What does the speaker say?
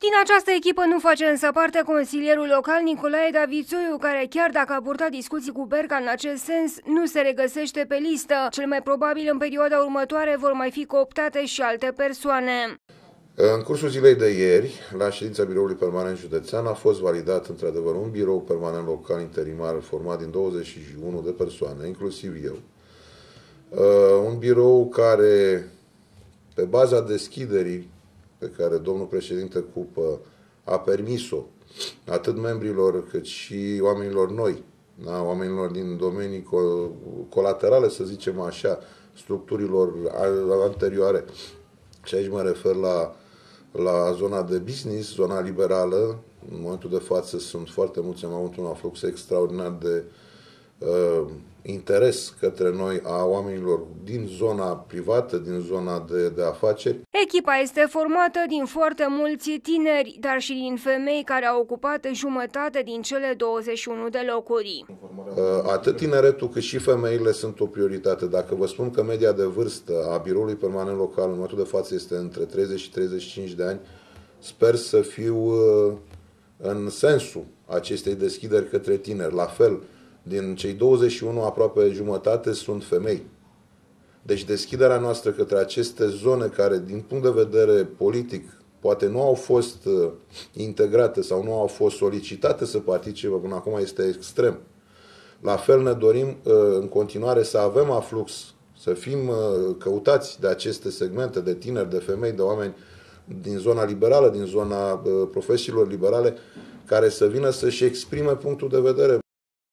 Din această echipă nu face însă parte consilierul local Nicolae Davițoiu, care chiar dacă a purtat discuții cu Berca în acest sens, nu se regăsește pe listă. Cel mai probabil în perioada următoare vor mai fi cooptate și alte persoane. În cursul zilei de ieri, la ședința Biroului Permanent Județean, a fost validat într-adevăr un birou permanent local interimar format din 21 de persoane, inclusiv eu. Un birou care, pe baza deschiderii pe care domnul președinte Cupă a permis-o atât membrilor cât și oamenilor noi, da? Oamenilor din domenii colaterale, să zicem așa, structurilor anterioare. Și aici mă refer la zona de business, zona liberală. În momentul de față sunt foarte mulți, am avut un aflux extraordinar de interes către noi a oamenilor din zona privată, din zona de afaceri. Echipa este formată din foarte mulți tineri, dar și din femei care au ocupat jumătate din cele 21 de locuri. Atât tineretul cât și femeile sunt o prioritate. Dacă vă spun că media de vârstă a biroului permanent local în momentul de față este între 30 și 35 de ani, sper să fiu în sensul acestei deschideri către tineri. La fel, din cei 21, aproape jumătate sunt femei. Deci deschiderea noastră către aceste zone care, din punct de vedere politic, poate nu au fost integrate sau nu au fost solicitate să participe până acum, este extrem. La fel ne dorim în continuare să avem aflux, să fim căutați de aceste segmente de tineri, de femei, de oameni din zona liberală, din zona profesiilor liberale, care să vină să-și exprime punctul de vedere.